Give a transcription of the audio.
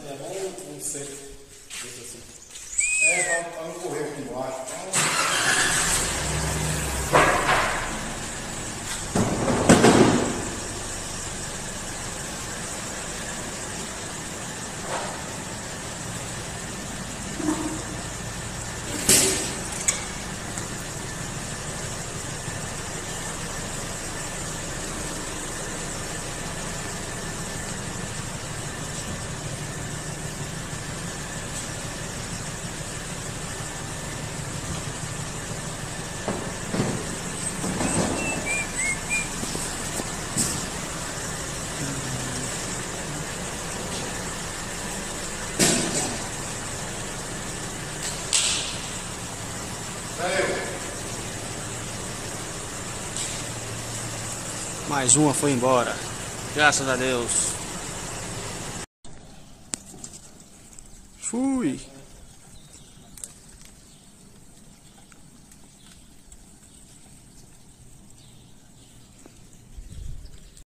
É bom um seco. Assim. Pra não correr aqui embaixo. Mais uma foi embora. Graças a Deus. Fui.